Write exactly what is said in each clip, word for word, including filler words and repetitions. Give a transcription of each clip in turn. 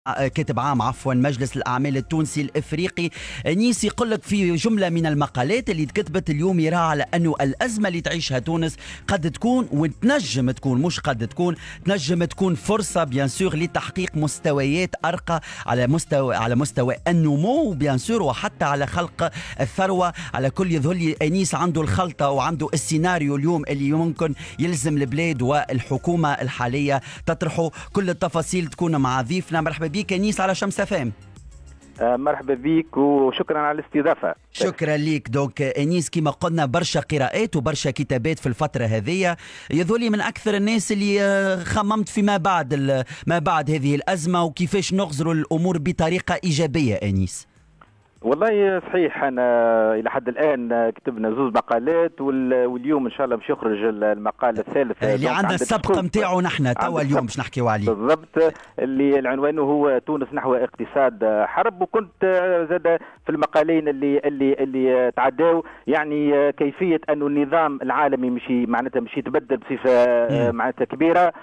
كاتب عام عفوا مجلس الأعمال التونسي الإفريقي نيس يقول لك في جملة من المقالات اللي تكتبت اليوم يرى على أنه الأزمة اللي تعيشها تونس قد تكون وتنجم تكون مش قد تكون تنجم تكون فرصة بيان سور لتحقيق مستويات أرقى على مستوى على مستوى النمو بيان سور وحتى على خلق الثروة. على كل يظهر لي أنيس عنده الخلطة وعنده السيناريو اليوم اللي ممكن يلزم البلاد والحكومة الحالية تطرحه. كل التفاصيل تكون مع ضيفنا. مرحبا بك انيس على شمس فام. آه مرحبا بك وشكرا على الاستضافه. شكرا ليك. دونك انيس كما قلنا برشا قراءات وبرشا كتابات في الفتره هذه، يظهر من اكثر الناس اللي خممت فيما بعد ما بعد هذه الازمه وكيفاش نغزروا الامور بطريقه ايجابيه. انيس والله صحيح، انا الى حد الان كتبنا زوز مقالات واليوم ان شاء الله باش يخرج المقال الثالث اللي عندنا السبق نتاعو نحن توا اليوم باش نحكيو عليه بالضبط، اللي العنوان هو تونس نحو اقتصاد حرب. وكنت زاد في المقالين اللي اللي اللي تعداو يعني كيفيه انه النظام العالمي مشي معناتها مشي يتبدل بصفه معناتها كبيره،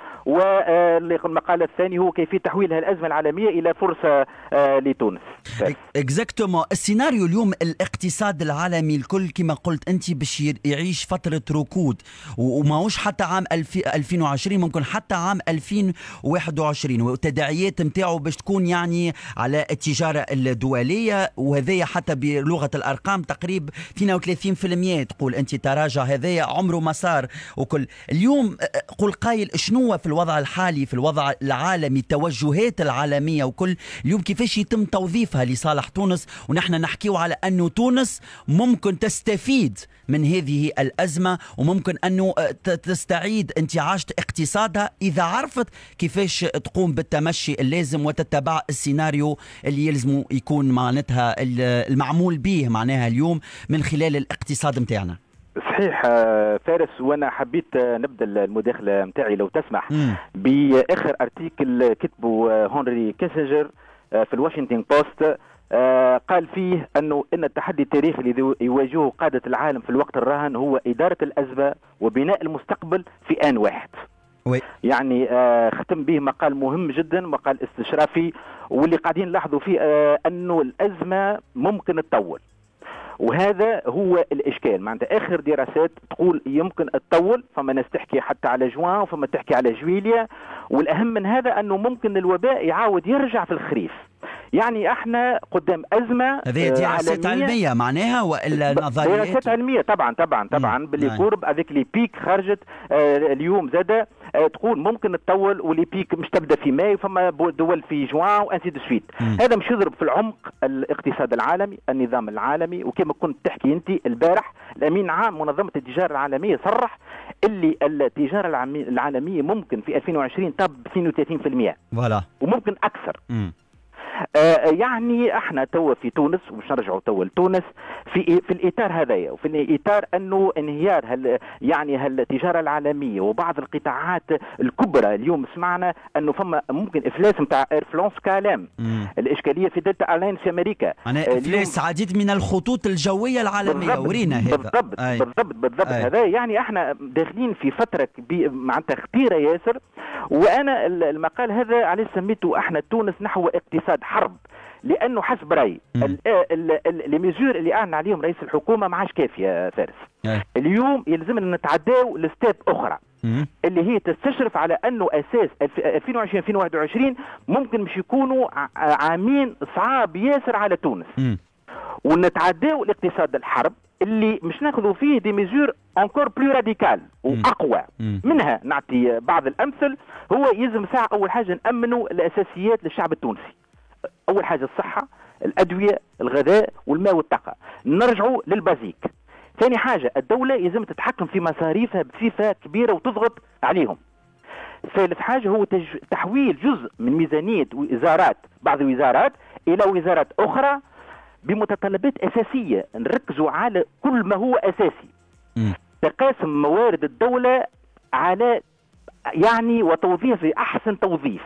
والمقال الثاني هو كيفيه تحويل الازمه العالميه الى فرصه لتونس. اكزاكتومون. السيناريو اليوم الاقتصاد العالمي الكل كما قلت انت باش يعيش فتره ركود، وماهوش حتى عام ألفين وعشرين، ممكن حتى عام ألفين وواحد وعشرين، والتداعيات نتاعو باش تكون يعني على التجاره الدوليه، وهذايا حتى بلغه الارقام تقريب اثنين وثلاثين بالمئة تقول انت تراجع هذايا عمره مسار وكل. اليوم قل قايل شنو في الوضع الحالي في الوضع العالمي التوجهات العالميه وكل اليوم كيفاش يتم توظيفها لصالح تونس، ونحن نحكيو على أنه تونس ممكن تستفيد من هذه الأزمة وممكن أنه تستعيد انتعاش اقتصادها إذا عرفت كيفاش تقوم بالتمشي اللازم وتتبع السيناريو اللي يلزم يكون معناتها المعمول به معناها اليوم من خلال الاقتصاد متاعنا. صحيح فارس، وانا حبيت نبدا المداخله متاعي لو تسمح باخر ارتيكل كتبه هنري كيسنجر في الواشنطن بوست. آه قال فيه أنه إن التحدي التاريخي الذي يواجهه قادة العالم في الوقت الراهن هو إدارة الأزمة وبناء المستقبل في آن واحد. وي. يعني آه ختم به مقال مهم جدا، مقال استشرافي، واللي قاعدين نلاحظوا فيه آه أنه الأزمة ممكن تطول، وهذا هو الاشكال. معناتها اخر دراسات تقول يمكن تطول، فما ناس تحكي حتى على جوان وفما تحكي على جويليا، والاهم من هذا انه ممكن الوباء يعاود يرجع في الخريف. يعني احنا قدام ازمه هذه دراسات علميه معناها والا نظريات؟ دراسات علميه طبعا طبعا طبعا باللي قرب افيك لي بيك خرجت آه اليوم زاده آه تقول ممكن تطول، واللي بيك مش تبدا في ماي وفما دول في جوان وانسي دو سويت. هذا مش يضرب في العمق الاقتصاد العالمي، النظام العالمي. وكما كنت تحكي انت البارح الامين عام منظمه التجاره العالميه صرح اللي التجاره العالميه ممكن في ألفين وعشرين تب اثنين وثلاثين بالمئة فوالا وممكن اكثر. مم. آه يعني احنا توا في تونس ومش نرجعوا توا لتونس في في الاطار هذايا، وفي اطار انه انهيار هل يعني هالتجاره العالميه وبعض القطاعات الكبرى. اليوم سمعنا انه فما ممكن افلاس نتاع اير فرانس كالام، الاشكاليه في دلتا ايرلاينز في امريكا، انا افلاس عديد من الخطوط الجويه العالميه ورينا هذا بالضبط أي. بالضبط بالضبط هذا. يعني احنا داخلين في فتره معناتها خطيره ياسر. وانا المقال هذا عليه سميته احنا تونس نحو اقتصاد حرب، لانه حسب رايي لي ميزور اللي اعلن عليهم رئيس الحكومه ما عادش كافيه فارس. أي. اليوم يلزمنا نتعداو لستيب اخرى مم. اللي هي تستشرف على انه اساس ألفين وعشرين ألفين وواحد وعشرين ممكن مش يكونوا عامين صعاب ياسر على تونس، ونتعداو الاقتصاد الحرب اللي مش ناخذوا فيه دي ميزور انكور بلو راديكال واقوى. مم. منها نعطي بعض الامثل. هو يلزم ساعه اول حاجه نامنوا الاساسيات للشعب التونسي. اول حاجه الصحه، الادويه، الغذاء والماء والطاقه، نرجعوا للبازيك. ثاني حاجه الدوله يلزم تتحكم في مصاريفها بصفه كبيره وتضغط عليهم. ثالث حاجه هو تج... تحويل جزء من ميزانيه وزارات بعض الوزارات الى وزارات اخرى بمتطلبات اساسيه، نركزوا على كل ما هو اساسي. م. تقاسم موارد الدوله على يعني وتوظيف احسن توظيف.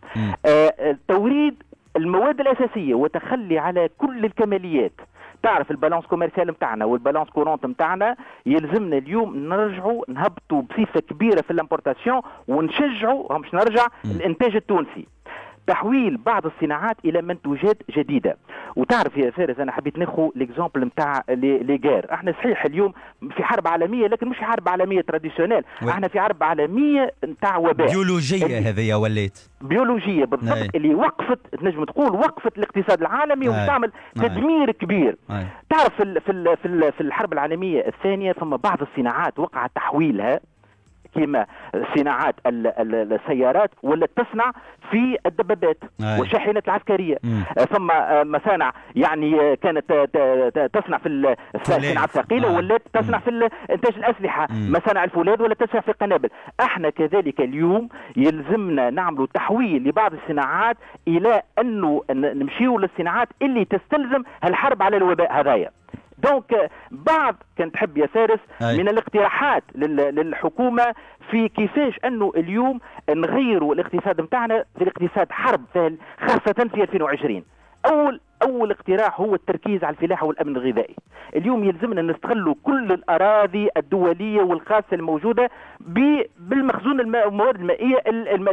آه توريد المواد الاساسيه وتخلي على كل الكماليات. تعرف البالانس كوميرسيال نتاعنا والبالانس كورونت نتاعنا يلزمنا اليوم نرجعوا نهبطوا بصفه كبيره في الامبورتاسيون ونشجعوا مش نرجع م. الانتاج التونسي. تحويل بعض الصناعات الى منتوجات جديده. وتعرف يا فارس انا حبيت ناخذ ليكزامبل نتاع لي غير. احنا صحيح اليوم في حرب عالميه لكن مش حرب عالميه تراديسيونيل، احنا في حرب عالميه نتاع وباء بيولوجيه. هذه ولات بيولوجيه بالضبط. أي. اللي وقفت تنجم تقول وقفت الاقتصاد العالمي وتعمل تدمير كبير. أي. تعرف في في في في الحرب العالميه الثانيه ثم بعض الصناعات وقع تحويلها كما صناعات السيارات ولات تصنع في الدبابات والشاحنات العسكريه. ثم مصانع يعني كانت تصنع في الصناعه الثقيله آه. ولات تصنع في انتاج الاسلحه. مصانع الفولاذ ولات تصنع في القنابل. احنا كذلك اليوم يلزمنا نعمل تحويل لبعض الصناعات الى انه نمشيو للصناعات اللي تستلزم الحرب على الوباء هذايا. دونك بعض كانت تحب يا فارس أي. من الاقتراحات للحكومه في كيفاش انه اليوم نغيروا الاقتصاد نتاعنا في الاقتصاد حرب خاصه في ألفين وعشرين. اول اول اقتراح هو التركيز على الفلاحه والامن الغذائي. اليوم يلزمنا نستغلوا كل الاراضي الدوليه والخاصه الموجوده بالمخزون المواد المائيه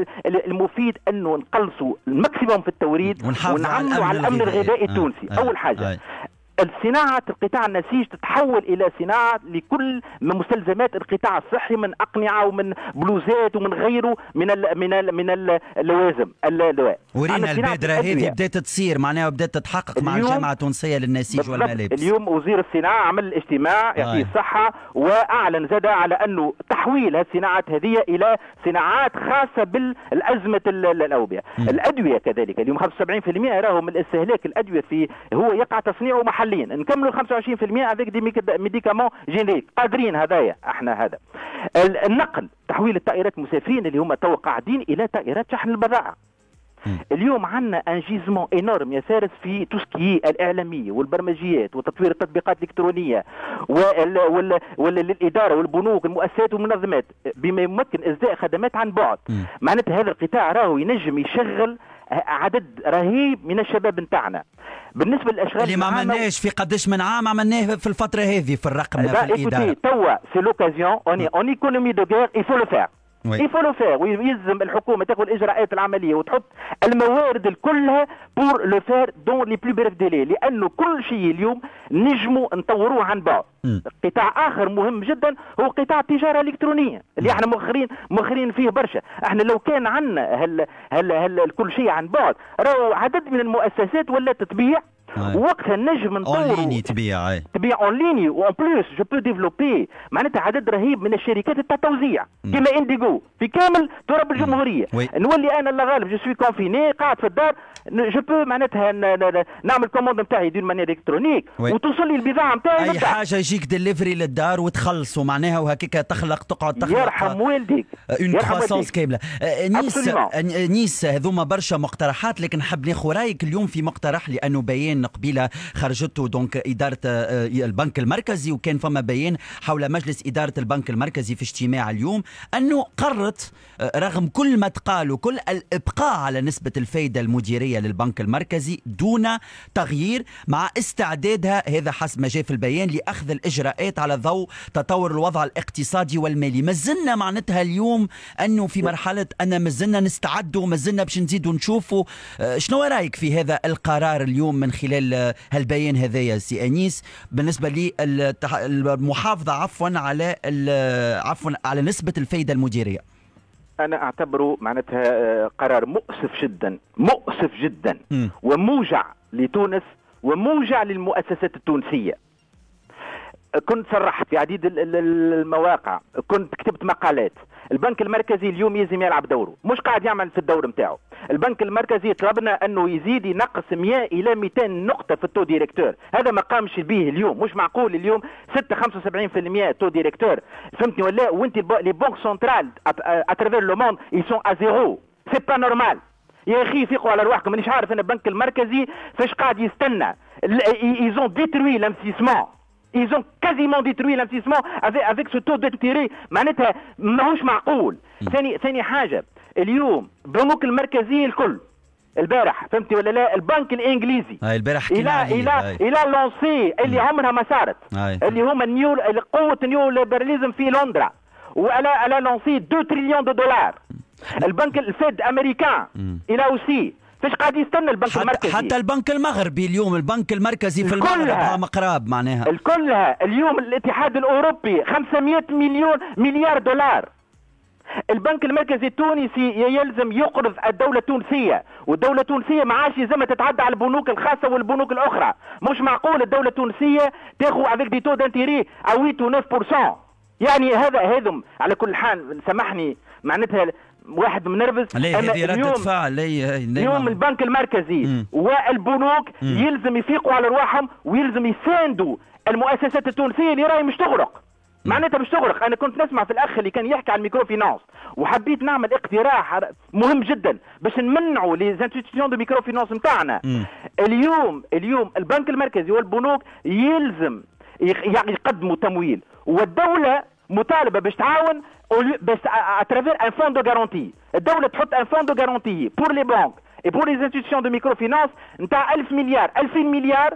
المفيد انه نقلصوا الماكسيموم في التوريد ونعملوا على الامن الغذائي التونسي. أي. اول حاجه أي. الصناعة القطاع النسيج تتحول إلى صناعة لكل من مستلزمات القطاع الصحي من أقنعة ومن بلوزات ومن غيره من ال من ال من اللوازم اللواء. ورينا البادرة هذه بدأت تصير معناها بدأت تتحقق مع الجامعة التونسية للنسيج والملابس. اليوم وزير الصناعة عمل اجتماع يعطيه الصحة وأعلن زاد على أنه تحويل الصناعات هذه إلى صناعات خاصة بالأزمة الأوبئة. الأدوية كذلك اليوم خمسة وسبعين بالمئة راهو من الاستهلاك الأدوية في هو يقع تصنيعه محليا. نكملوا خمسة وعشرين بالمئة افيك دي ميديكامون جينيريك قادرين هذايا احنا. هذا النقل تحويل الطائرات المسافرين اللي هم تو قاعدين الى طائرات شحن البضائع. اليوم عندنا انجيزمون انورم يا فارس في توسكي الاعلاميه والبرمجيات وتطوير التطبيقات الالكترونيه والاداره والبنوك والمؤسسات والمنظمات بما يمكن ازداء خدمات عن بعد. معناتها هذا القطاع راهو ينجم يشغل عدد رهيب من الشباب نتاعنا. بالنسبه للاشغال اللي ما عملناش في قداش من عام عملناه في الفتره هذه في الرقم في الاداره. توا سي لوكازيون اون اون ايكونومي دو غير il faut le faire. il faut le faire. ويلزم الحكومه تاخذ الاجراءات العمليه وتحط الموارد كلها بور لو فير دون لي بلو بريف ديلي، لانه كل شيء اليوم نجموا نطوروه عن بعد. قطاع اخر مهم جدا هو قطاع التجاره الالكترونيه اللي احنا مؤخرين مؤخرين فيه برشا. احنا لو كان عندنا هل هل هل كل شيء عن بعد راهو عدد من المؤسسات ولات تبيع وقتها نجم نطوروا اون ليني تبيع تبيع اون ليني وان بلوس جو بو ديفلوبي معناتها عدد رهيب من الشركات تاع التوزيع كما انديغو في كامل تراب الجمهوريه. نولي انا الله غالب جو سوي كونفيني قاعد في الدار جو بو معناتها نعمل كوموند نتاعي دون مانيير الكترونيك وتوصل لي البضاعه نتاعي. اي حاجه يجيك دليفري للدار وتخلصوا معناها وهكاك تخلق تقعد تخلق يرحم والديك اون كرواسونس كامله. نيس نيس هذوما برشا مقترحات لكن نحب ناخذ رايك اليوم في مقترح لانه بيان قبيله خرجته دونك اداره البنك المركزي وكان فما بيان حول مجلس اداره البنك المركزي في اجتماع اليوم انه قررت رغم كل ما تقال وكل الابقاء على نسبه الفائده المديريه للبنك المركزي دون تغيير مع استعدادها هذا حسب ما جاء في البيان لاخذ الاجراءات على ضوء تطور الوضع الاقتصادي والمالي. ما زلنا معناتها اليوم انه في مرحله ان ما زلنا نستعدوا ما زلنا باش نزيدوا نشوفوا. شنو رايك في هذا القرار اليوم من خلال هالبيان هذايا سي انيس بالنسبه للمحافظه عفوا على عفوا على نسبه الفائده المديريه؟ انا اعتبره معناتها قرار مؤسف جدا مؤسف جدا م. وموجع لتونس وموجع للمؤسسات التونسيه. كنت صرحت في عديد المواقع، كنت كتبت مقالات. البنك المركزي اليوم يلزم يلعب دوره، مش قاعد يعمل في الدور نتاعو. البنك المركزي طلبنا انه يزيد ينقص مئة الى مئتين نقطه في التو ديريكتور، هذا ما قامش به اليوم. مش معقول اليوم ستة خمسة وسبعين بالمئة تو ديريكتور، فهمتني ولا؟ وانت لي بنك سنترال اترافير لو موند يسون ا زيرو، سي با نورمال. يا اخي فيقوا على رواحكم، مانيش عارف انا البنك المركزي فاش قاعد يستنى. ايزون ديتروي لانفستيسمون، ils ont quasiment détruit l'investissement avec, avec ce taux d'intérêt. معناتها ماهوش معقول. ثاني ثاني حاجه اليوم البنوك المركزيه الكل البارح فهمتي ولا لا؟ البنك الانجليزي هاي البارح حكينا عليه الى الى لونسي اللي عمرها ما صارت اللي هما النيو قوه النيو ليبراليزم في لندرا وعلى على لونسي اثنين تريليون دو دولار. البنك الفيد امريكان الى اوسي فاش قاعد يستنى البنك حتى المركزي؟ حتى البنك المغربي اليوم، البنك المركزي في المغرب هم قراب معناها الكلها. اليوم الاتحاد الاوروبي خمسمائة مليون مليار دولار. البنك المركزي التونسي يلزم يقرض الدولة التونسية، والدولة التونسية ما عادش يلزمها تتعدى على البنوك الخاصة والبنوك الأخرى. مش معقول الدولة التونسية تاخذ افيك دي تو دانتيري ا ثمانية و تسعة بالمئة. يعني هذا هذم على كل حال سامحني معناتها واحد منرفز. هذه ردة فعل. اليوم البنك المركزي م. والبنوك م. يلزم يفيقوا على ارواحهم ويلزم يساندوا المؤسسات التونسية اللي راهي مش تغرق. معناتها مش تغرق. انا كنت نسمع في الاخ اللي كان يحكي عن الميكرو فينانس، وحبيت نعمل اقتراح مهم جدا باش نمنعوا لي زانستيتيون دو ميكرو فينانس نتاعنا. اليوم اليوم البنك المركزي والبنوك يلزم يقدموا تمويل، والدولة مطالبة باش تعاون باش اترافير ان فون دو غارونتي. الدولة تحط ان فون دو غارونتي بور لي بانك et pour les institutions de microfinance نتاع ألف مليار ألفين مليار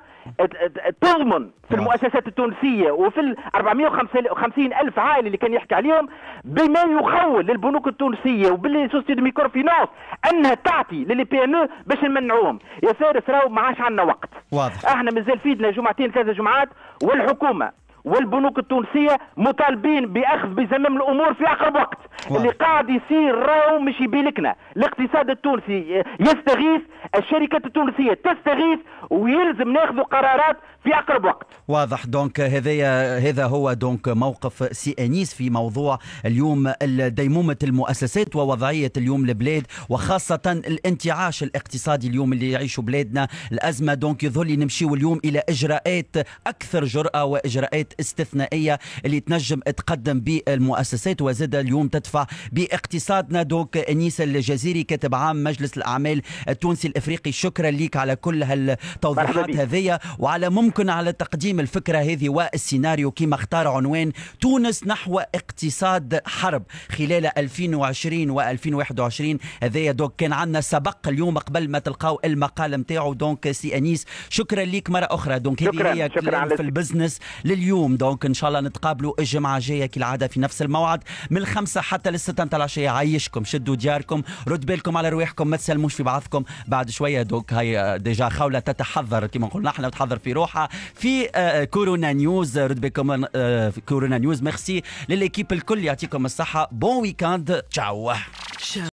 تضمن في المؤسسات التونسية وفي ال أربعمائة وخمسين ألف عائلة اللي كان يحكي عليهم بما يخول للبنوك التونسية وباللي سوسيتي دو ميكروفينانس انها تعطي للي بي ام او باش نمنعوهم. يا فارس راهو ما عادش عندنا وقت. واضح. احنا مازال فيدنا جمعتين ثلاثة جمعات، والحكومة والبنوك التونسية مطالبين بأخذ بزمام الأمور في أقرب وقت. واو. اللي قاعد يصير راهو مش يبيلكنا. الاقتصاد التونسي يستغيث، الشركات التونسية تستغيث، ويلزم ناخذ قرارات في أقرب وقت. واضح. دونك هذا هذا هو دونك موقف سي أنيس في موضوع اليوم ديمومة المؤسسات ووضعية اليوم البلاد، وخاصة الانتعاش الاقتصادي اليوم اللي يعيشه بلادنا، الأزمة. دونك يظل نمشيو اليوم إلى إجراءات أكثر جرأة وإجراءات استثنائية اللي تنجم تقدم بالمؤسسات وزاد اليوم تدفع باقتصادنا. دونك أنيس الجزيري كاتب عام مجلس الأعمال التونسي الإفريقي، شكرا لك على كل هالتوضيحات هذه وعلى ممكن على تقديم الفكرة هذه والسيناريو كما اختار عنوان تونس نحو اقتصاد حرب خلال ألفين وعشرين وألفين وواحد وعشرين. هذايا دونك كان عندنا سبق اليوم قبل ما تلقاو المقال نتاعو. دونك سي أنيس شكرا لك مرة أخرى. دونك هذه هي في البزنس لليوم. دونك إن شاء الله نتقابلوا الجمعة الجاية كالعادة في نفس الموعد من الخمسة حتى للستة نتاع العشية. عايشكم، شدوا دياركم، رد بالكم على رواحكم، ما تسلموش في بعضكم. بعد شوية دوك هاي ديجا خولة تتحضر كما قلنا احنا، تحضر في روحها في كورونا نيوز. رد بالكم في كورونا نيوز. ميرسي للإكيب الكل، يعطيكم الصحة. بون ويكاند، تشاو.